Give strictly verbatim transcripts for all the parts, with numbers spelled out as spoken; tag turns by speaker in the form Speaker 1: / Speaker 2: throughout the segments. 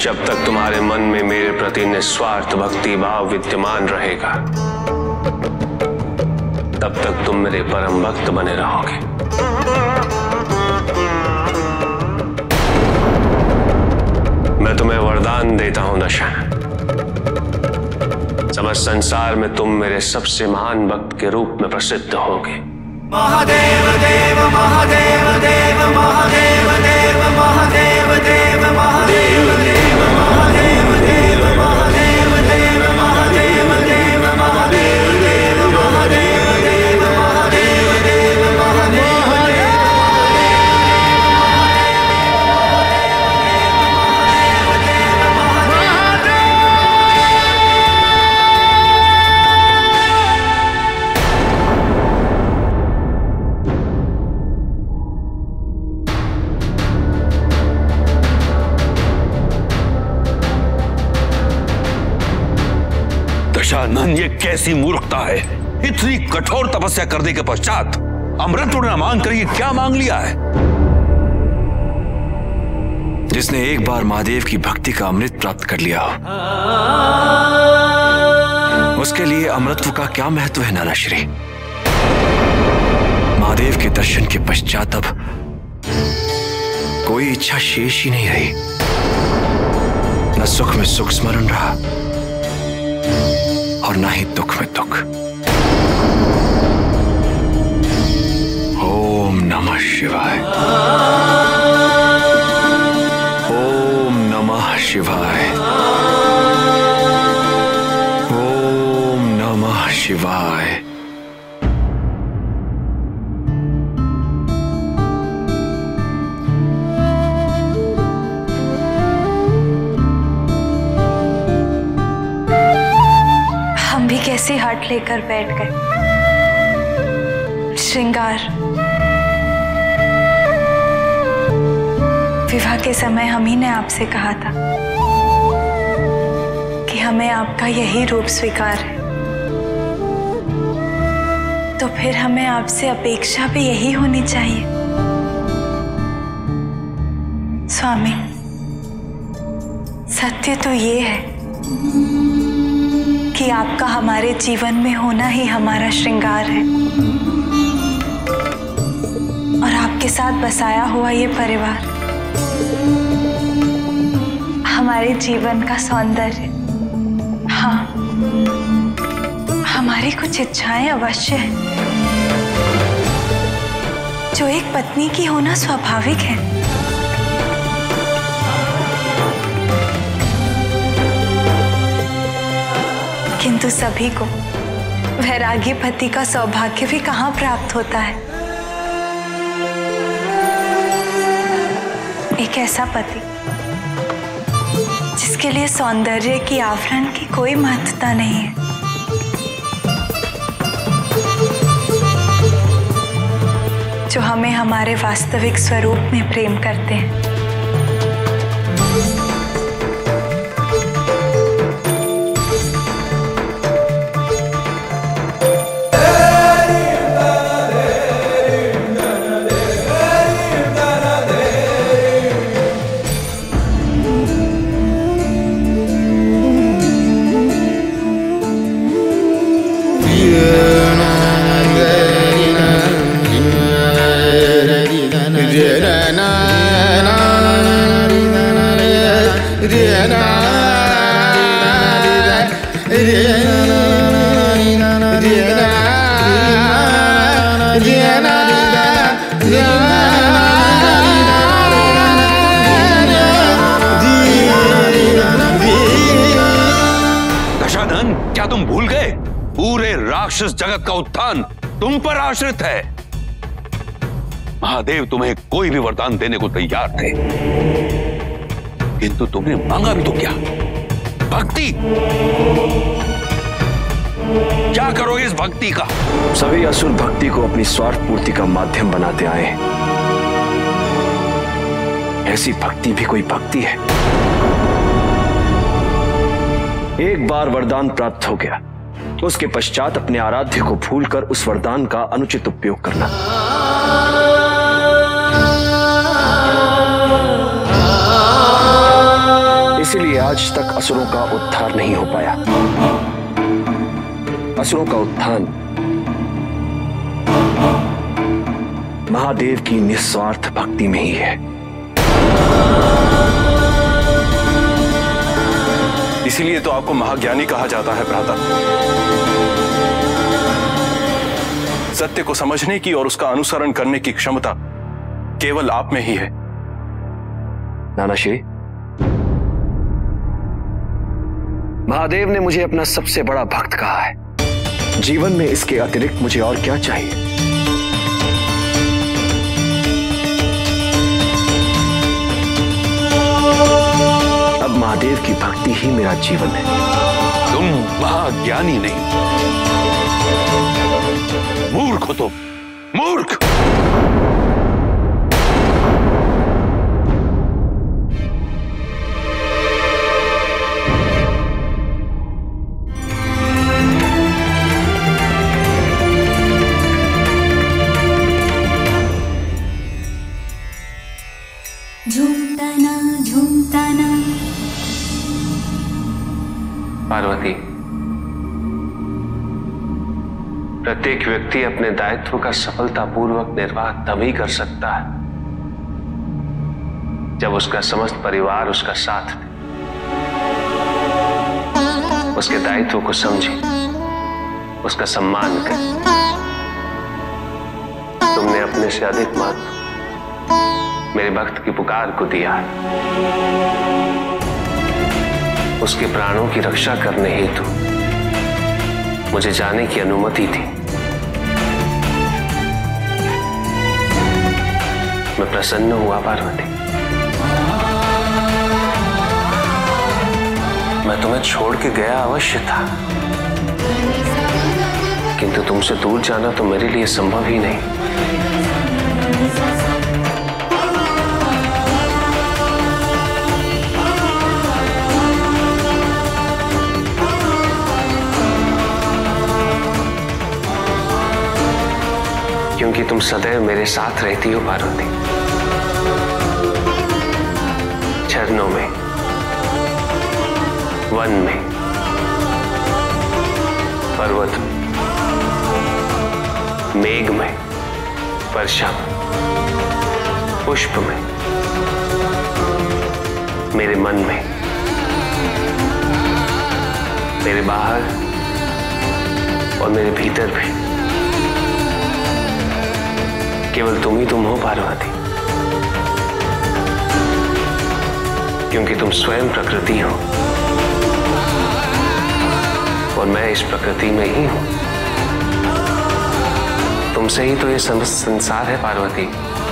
Speaker 1: जब तक तुम्हारे मन में मेरे प्रति निस्वार्थ भक्ति भाव विद्यमान रहेगा, तब तक तुम मेरे परम भक्त बने रहोगे। मैं तुम्हें वरदान देता हूं दशानन, समस्त संसार में तुम मेरे सबसे महान भक्त के रूप में प्रसिद्ध होगे।
Speaker 2: महादेव देव महादेव देव महादेव देव महादेव देव महादेव देव महादेव देव महादेव देव महादेव देव महादेव देव महादेव देव महादेव देव महादेव
Speaker 3: दशानन, ये कैसी मूर्खता है? इतनी कठोर तपस्या करने के पश्चात अमृत न मांग कर ये क्या मांग लिया है?
Speaker 4: जिसने एक बार महादेव की भक्ति का अमृत प्राप्त कर लिया हो, उसके लिए अमृतत्व का क्या महत्व है नानाश्री? महादेव के दर्शन के पश्चात अब कोई इच्छा शेष ही नहीं रही। न सुख में सुख स्मरण रहा और ना ही दुख में दुख। ओम नमः शिवाय, ओम नमः शिवाय, ओम नमः शिवाय।
Speaker 5: कैसी हट लेकर बैठ गए। श्रृंगार, विवाह के समय हम ही ने आपसे कहा था कि हमें आपका यही रूप स्वीकार है, तो फिर हमें आपसे अपेक्षा भी यही होनी चाहिए। स्वामी, सत्य तो ये है कि आपका हमारे जीवन में होना ही हमारा श्रृंगार है, और आपके साथ बसाया हुआ ये परिवार हमारे जीवन का सौंदर्य। हाँ, हमारी कुछ इच्छाएं अवश्य हैं जो एक पत्नी की होना स्वाभाविक है, किंतु सभी को वैरागी पति का सौभाग्य भी कहाँ प्राप्त होता है। एक ऐसा पति जिसके लिए सौंदर्य की आवरण की कोई महत्वता नहीं है, जो हमें हमारे वास्तविक स्वरूप में प्रेम करते हैं।
Speaker 3: दशानन, क्या तुम भूल गए? पूरे राक्षस जगत का उत्थान तुम पर आश्रित है। महादेव तुम्हें कोई भी वरदान देने को तैयार थे, किंतु तुमने मांगा भी तो क्या? भक्ति। क्या करोगे इस भक्ति का?
Speaker 4: सभी असुर भक्ति को अपनी स्वार्थ पूर्ति का माध्यम बनाते आए। ऐसी भक्ति भी कोई भक्ति है? एक बार वरदान प्राप्त हो गया, उसके पश्चात अपने आराध्य को भूलकर उस वरदान का अनुचित उपयोग करना। इसीलिए आज तक असुरों का उद्धार नहीं हो पाया। असुरों का उत्थान महादेव की निस्वार्थ भक्ति में ही है।
Speaker 6: इसीलिए तो आपको महाज्ञानी कहा जाता है भ्राता। सत्य को समझने की और उसका अनुसरण करने की क्षमता केवल आप में ही है।
Speaker 4: नानाश्री, महादेव ने मुझे अपना सबसे बड़ा भक्त कहा है। जीवन में इसके अतिरिक्त मुझे और क्या चाहिए? अब महादेव की भक्ति ही मेरा जीवन है।
Speaker 3: तुम महाज्ञानी नहीं, मूर्ख हो तुम, मूर्ख।
Speaker 7: झूमताना झूमताना।
Speaker 1: पार्वती, प्रत्येक व्यक्ति अपने दायित्व का सफलतापूर्वक निर्वाह तभी कर सकता है जब उसका समस्त परिवार उसका साथ दे, उसके दायित्व को समझे, उसका सम्मान करे। तुमने अपने से अधिक महत्व मेरे भक्त की पुकार को दिया है। उसके प्राणों की रक्षा करने हेतु मुझे जाने की अनुमति थी। मैं प्रसन्न हुआ पार्वती। मैं तुम्हें छोड़ के गया अवश्य था, किंतु तुमसे दूर जाना तो मेरे लिए संभव ही नहीं। क्योंकि तुम सदैव मेरे साथ रहती हो पार्वती। झरनों में, वन में, पर्वत में, मेघ में, वर्षा में, पुष्प में, मेरे मन में, मेरे बाहर और मेरे भीतर भी केवल तुम ही तुम हो पार्वती। क्योंकि तुम स्वयं प्रकृति हो और मैं इस प्रकृति में ही हूं। तुमसे ही तो ये समस्त संसार है पार्वती।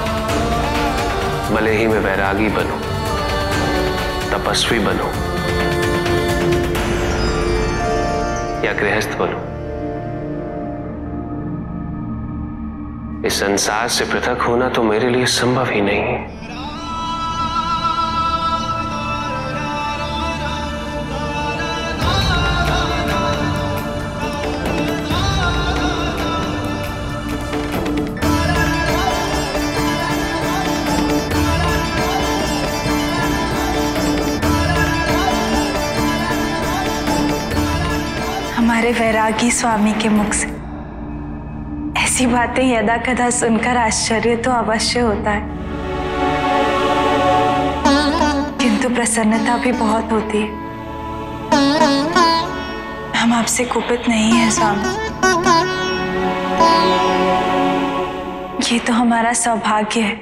Speaker 1: भले ही मैं वैरागी बनूं, तपस्वी बनूं या गृहस्थ बनूं, इस संसार से पृथक होना तो मेरे लिए संभव ही नहीं है।
Speaker 5: हमारे वैरागी स्वामी के मुख से ऐसी बातें यदा कदा सुनकर आश्चर्य तो अवश्य होता है, किंतु प्रसन्नता भी बहुत होती है। हम आपसे कुपित नहीं हैं स्वामी। ये तो हमारा सौभाग्य है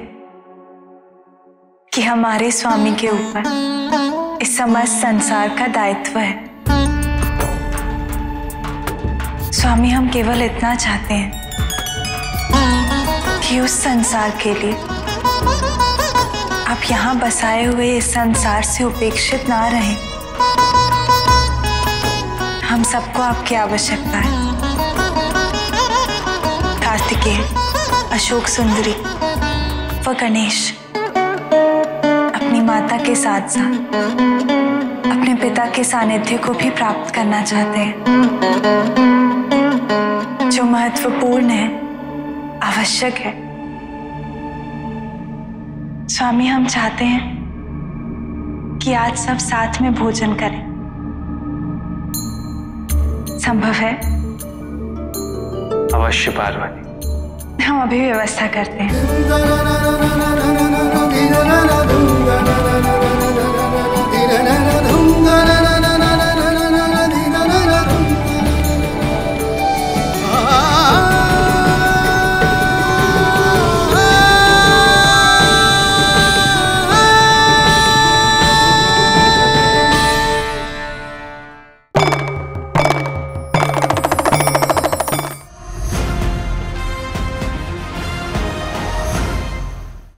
Speaker 5: कि हमारे स्वामी के ऊपर इस समस्त संसार का दायित्व है। स्वामी, हम केवल इतना चाहते हैं कि उस संसार के लिए आप यहाँ बसाए हुए इस संसार से उपेक्षित ना रहें। हम सबको आपकी आवश्यकता है। कार्तिकेय, अशोक सुंदरी व गणेश अपनी माता के साथ साथ अपने पिता के सानिध्य को भी प्राप्त करना चाहते हैं, जो महत्वपूर्ण है, आवश्यक है। स्वामी, हम चाहते हैं कि आज सब साथ में भोजन करें। संभव है?
Speaker 1: अवश्य पार्वती।
Speaker 5: हम अभी व्यवस्था करते हैं।